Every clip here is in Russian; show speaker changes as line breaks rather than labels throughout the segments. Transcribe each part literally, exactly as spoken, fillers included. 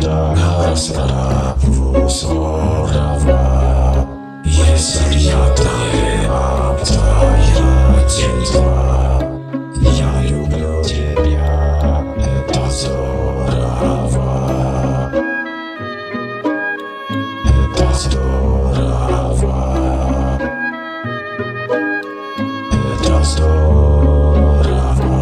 когда расправу здорово. Если я твоя обстоятельства, я люблю тебя, это здорово. Это здорово. Это здорово.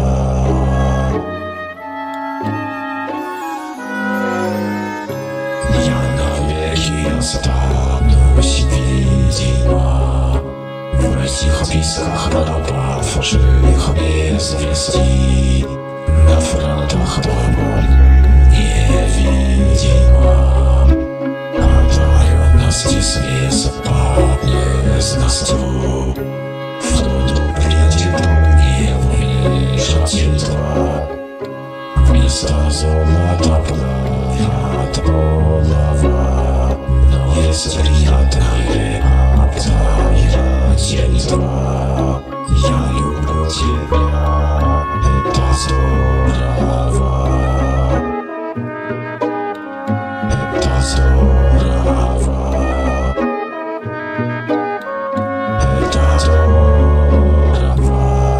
Я навеки останусь, видимо, в этих списках рабов, живых без вести. На фронтах боль невидима. Одаренности свет полезностью. Всюду придет мне вмешательство. Вместо золота плавят олова. Но есть приятные обстоятельства. Я люблю тебя, это здорово. Это здорово. Это здорово.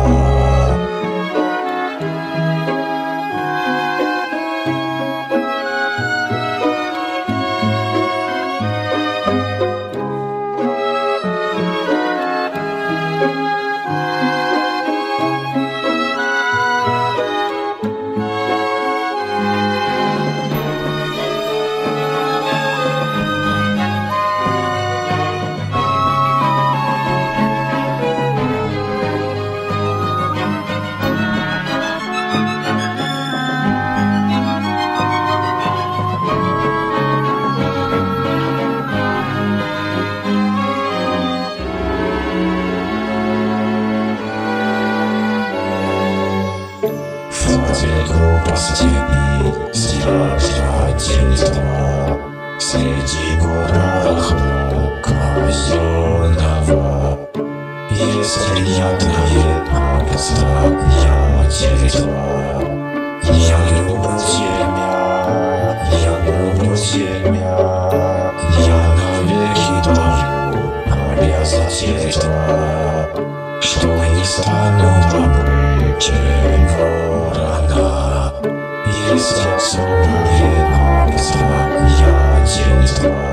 Глупости и страдательства среди горах казенного. Есть приятные обстоятельства. Я люблю тебя, я люблю тебя. Я навеки даю обязательства, что не стану добычей ворона. Есть особые обстоятельства.